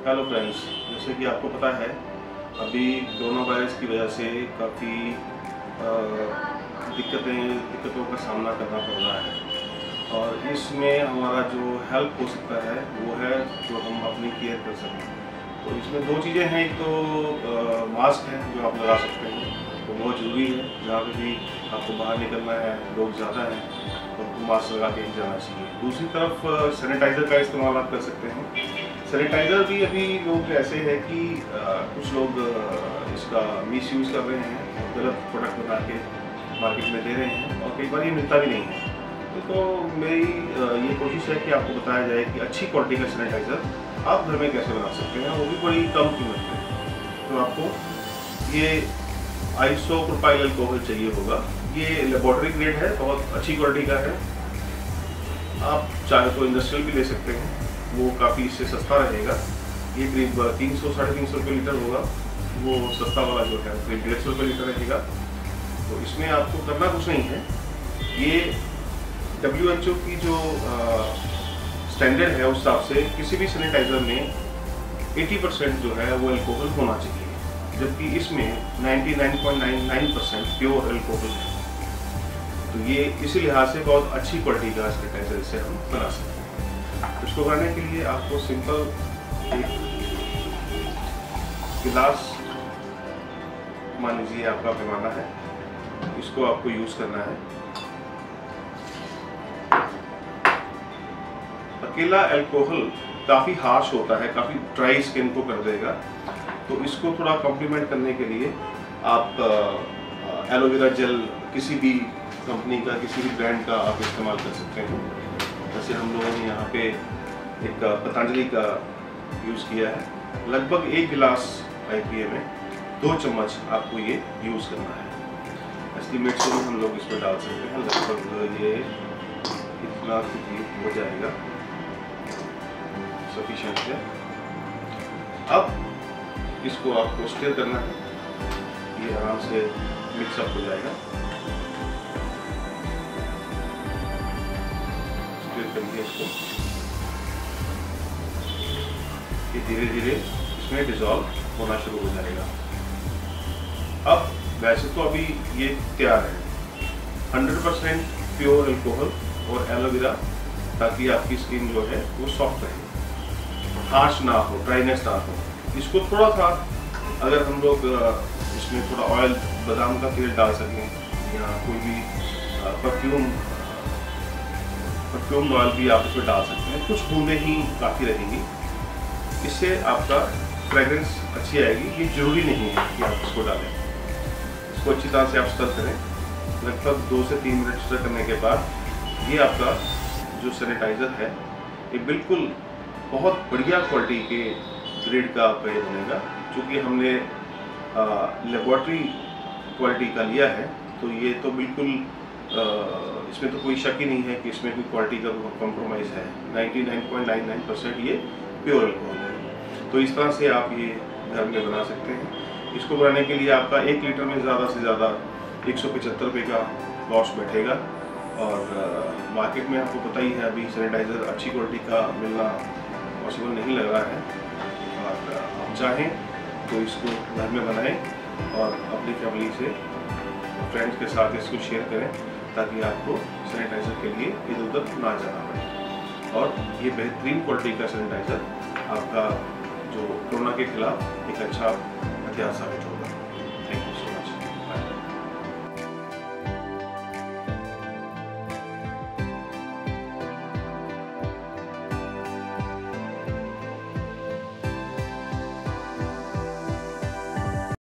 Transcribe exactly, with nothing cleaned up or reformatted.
Hello friends, जैसे कि आपको पता है अभी कोरोना वायरस की वजह से काफ़ी दिक्कतें दिक्कतों का सामना करना पड़ रहा है और इसमें हमारा जो हेल्प हो सकता है वो है जो हम अपनी केयर कर सकें। तो इसमें दो चीज़ें हैं, एक तो आ, मास्क है जो आप लगा सकते हैं, तो बहुत ज़रूरी है। जहाँ पे भी आपको बाहर निकलना है, लोग ज़्यादा हैं, तो मास्क लगा के ही जाना चाहिए। दूसरी तरफ सैनिटाइज़र का इस्तेमाल आप कर सकते हैं। सैनिटाइज़र भी अभी लोग ऐसे हैं कि आ, कुछ लोग आ, इसका मिस यूज़ कर रहे हैं, गलत प्रोडक्ट बना के मार्केट में दे रहे हैं और कई बार ये मिलता भी नहीं है। तो, तो मेरी आ, ये कोशिश है कि आपको बताया जाए कि अच्छी क्वालिटी का सैनिटाइज़र आप घर में कैसे बना सकते हैं, वो भी बड़ी कम कीमत में। तो आपको ये आइसो प्रोपाइल अल्कोहल चाहिए होगा। ये लेबोरेटरी ग्रेड है, बहुत अच्छी क्वालिटी का है। आप चाहे तो इंडस्ट्रियल भी ले सकते हैं, वो काफ़ी इससे सस्ता रहेगा। ये करीब तीन सौ साढ़े तीन सौ रुपये लीटर होगा, वो सस्ता वाला जो है करीब डेढ़ सौ रुपये लीटर रहेगा। तो इसमें आपको करना कुछ नहीं है। ये डब्ल्यू एच ओ की जो स्टैंडर्ड है उस हिसाब से किसी भी सैनिटाइज़र में अस्सी परसेंट जो है वो अल्कोहल होना चाहिए, जबकि इसमें निन्यानवे point nine nine percent pure alcohol है। तो ये इसी लिहाज से बहुत अच्छी क्वालिटी का सैनिटाइज़र इससे हम बना सकते हैं। इसको बनाने के लिए आपको सिंपल एक गिलास, मान लीजिए आपका पैमाना है, इसको आपको यूज़ करना है। अकेला अल्कोहल काफ़ी हार्श होता है, काफ़ी ड्राई स्किन को कर देगा। तो इसको थोड़ा कॉम्प्लीमेंट करने के लिए आप एलोवेरा जेल किसी भी कंपनी का, किसी भी ब्रांड का आप इस्तेमाल कर सकते हैं। जैसे हम लोगों ने यहाँ पे एक पतंजलि का यूज़ किया है। लगभग एक गिलास आई पी ए में दो चम्मच आपको ये यूज़ करना है। एस्टिमेट से हम लोग इसमें डाल सकते हैं, लगभग ये इतना हो जाएगा, सफिशिएंट है। अब इसको आपको स्टिर करना है, ये आराम से मिक्सअप हो जाएगा। स्टिर करिए इसको, ये धीरे धीरे इसमें डिज़ोल्व होना शुरू हो जाएगा। अब वैसे तो अभी ये तैयार है, हंड्रेड परसेंट प्योर अल्कोहल और एलोवेरा, ताकि आपकी स्किन जो है वो सॉफ्ट रहे, हार्श ना हो, ड्राइनेस ना हो। इसको थोड़ा सा अगर हम लोग इसमें थोड़ा ऑयल, बादाम का तेल डाल सकें या कोई भी परफ्यूम परफ्यूम ऑयल भी आप इसमें डाल सकते हैं। कुछ बूंदें ही काफ़ी रहेंगी, इससे आपका फ्रेगरेंस अच्छी आएगी। ये जरूरी नहीं है कि आप इसको डालें। इसको अच्छी तरह से आप स्टर करें, लगभग दो से तीन मिनट स्टर करने के बाद ये आपका जो सैनिटाइज़र है ये बिल्कुल बहुत बढ़िया क्वालिटी के ग्रेड का आपका ये बनेगा। चूँकि हमने लेबोरेटरी क्वालिटी का लिया है, तो ये तो बिल्कुल आ, इसमें तो कोई शक ही नहीं है कि इसमें कोई क्वालिटी का कॉम्प्रोमाइज़ है। निन्यानवे पॉइंट नाइन नाइन परसेंट ये प्योर अल्कोहल है। तो इस तरह से आप ये घर में बना सकते हैं। इसको बनाने के लिए आपका एक लीटर में ज़्यादा से ज़्यादा एक सौ पचहत्तर रुपये का कॉस्ट बैठेगा। और मार्केट में आपको पता ही है अभी सैनिटाइज़र अच्छी क्वालिटी का मिलना पॉसिबल नहीं लग रहा है। और आप चाहें तो इसको घर में बनाएं और अपनी फैमिली से, फ्रेंड्स के साथ इसको शेयर करें, ताकि आपको सैनिटाइज़र के लिए इधर उधर ना जाना पड़े। और ये बेहतरीन क्वालिटी का सैनिटाइज़र आपका जो कोरोना के खिलाफ एक अच्छा हथियार साबित होगा।